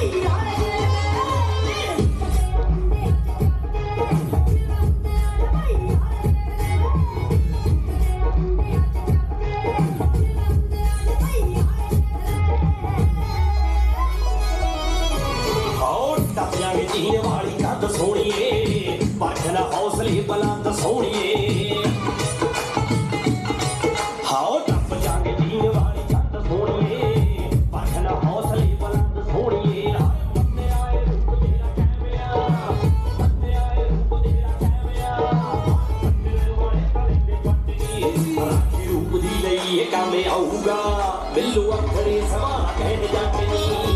जीने वाली कंध सोनिए परखना हौसले बुलंद सोनिए हाओ टप जाके जीने वाली कंध सोनिए परखना हौसले बुलंद सोनिए बंदे आए रूप तेरा कैमया बंदे आए रूप तेरा कैमया बंदे वाले करेंगे पट्टी राखी रूप दी लई ये काम आऊगा बिल्लू अखरे सवाल कहने जाते